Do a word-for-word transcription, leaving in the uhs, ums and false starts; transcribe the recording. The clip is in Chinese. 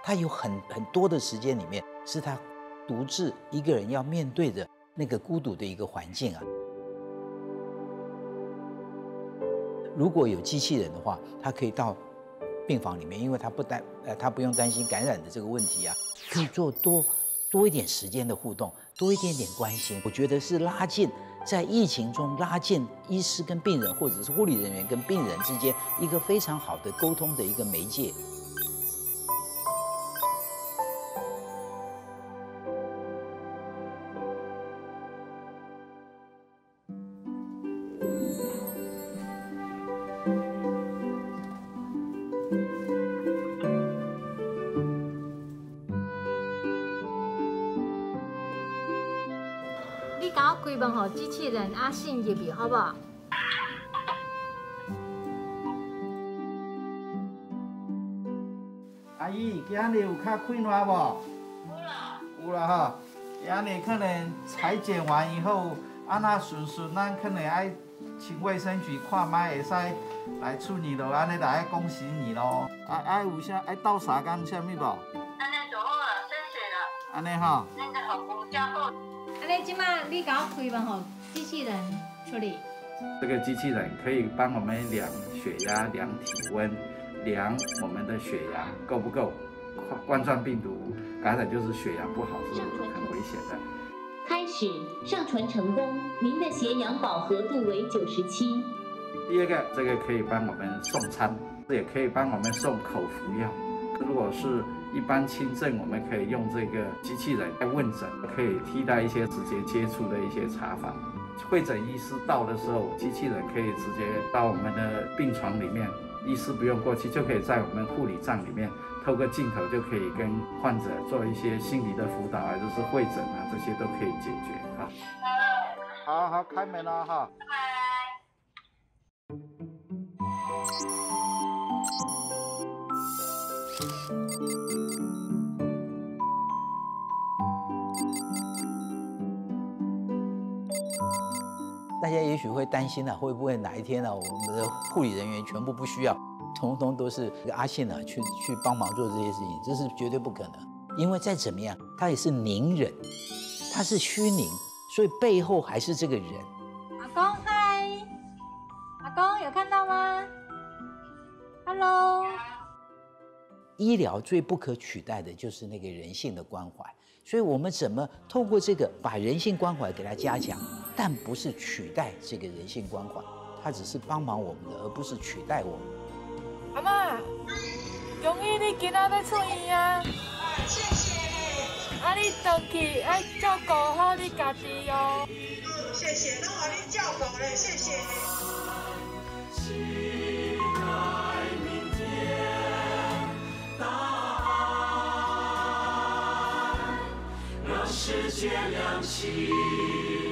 他有很很多的时间里面是他独自一个人要面对着那个孤独的一个环境啊。如果有机器人的话，他可以到病房里面，因为他不担呃他不用担心感染的这个问题啊，可以做多多一点时间的互动，多一点点关心。我觉得是拉近在疫情中拉近医师跟病人，或者是护理人员跟病人之间一个非常好的沟通的一个媒介。 你甲我开门互机器人阿信入去，好不好？ 阿姨，今日有较困难无？有啦，有啦哈。今日可能裁剪完以后，安那顺顺，咱可能爱请卫生局看卖，会使来处理咯。安尼就爱恭喜你咯。啊啊，有啥爱倒啥干啥物无？ 安尼就好了，谢谢了。 安尼哈。 恁的服务真好。 安尼即马你甲我开门互机器人处理。 这个机器人可以帮我们量血压、量体温、量我们的血压够不够。冠状病毒感染就是血压不好，是很危险的。 开始上传成功，您的血氧饱和度为九十七。 第二个，这个可以帮我们送餐，也可以帮我们送口服药。如果是一般轻症，我们可以用这个机器人来问诊，可以替代一些直接接触的一些查房。会诊医师到的时候，机器人可以直接到我们的病床里面，医师不用过去，就可以在我们护理站里面，透过镜头就可以跟患者做一些心理的辅导啊，就是会诊啊，这些都可以解决啊。好好，开门了哈。拜拜。 大家也许会担心啊，会不会哪一天呢、啊，我们的护理人员全部不需要，通通都是这个阿信啊去去帮忙做这些事情，这是绝对不可能。因为再怎么样，他也是凝人，他是虚凝，所以背后还是这个人。 阿公嗨，阿公有看到吗 ？Hello。 医疗最不可取代的就是那个人性的关怀，所以我们怎么透过这个把人性关怀给它加强，但不是取代这个人性关怀，它只是帮忙我们的，而不是取代我们。 阿妈，恭喜你今仔要出院啊！ 谢谢。 啊，你回去爱照顾好你家己哦。 嗯，谢谢，拢互你照顾咧，谢谢。 期待明天答案，让世界亮起。